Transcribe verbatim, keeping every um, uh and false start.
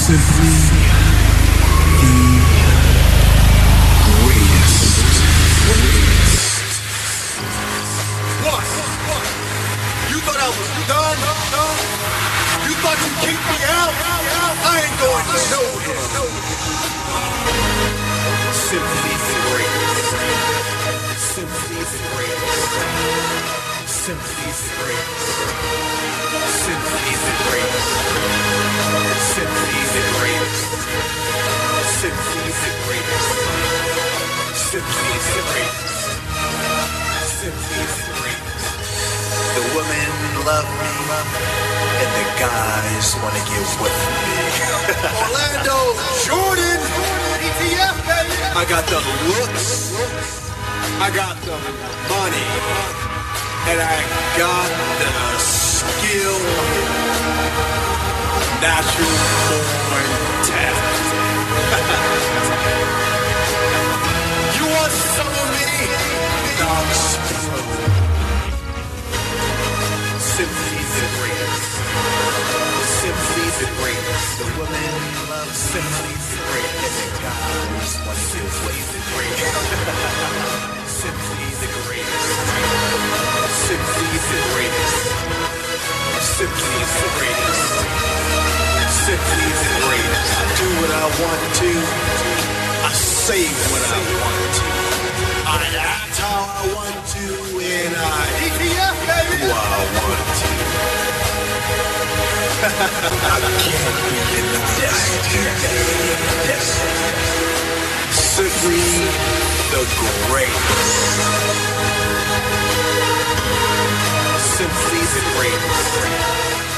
Simply the greatest. What? What? You thought I was done? Done? You thought you'd keep me out? I ain't going to show you. Simply the greatest. Simply the greatest. Simply the greatest. Simply the greatest. Simply the greatest. Simply the greatest. Simply the greatest. Simply the greatest. The women love me, and the guys want to get with me. Orlando Jordan, E T F, baby. I got the looks, I got the money, and I got the skill. Natural born talent. You want some of me? Dogs. Simply the greatest. Simply the greatest. The women love simply the greatest. And the guys want to give way the greatest. Simply the greatest. Simply the greatest. Simply the greatest. Simply the greatest. I do what I want to. I say what I want to. I act how I want to. And I E T F, baby. Who I want to. I can't be in the destiny. Simply the greatest. Simply the greatest.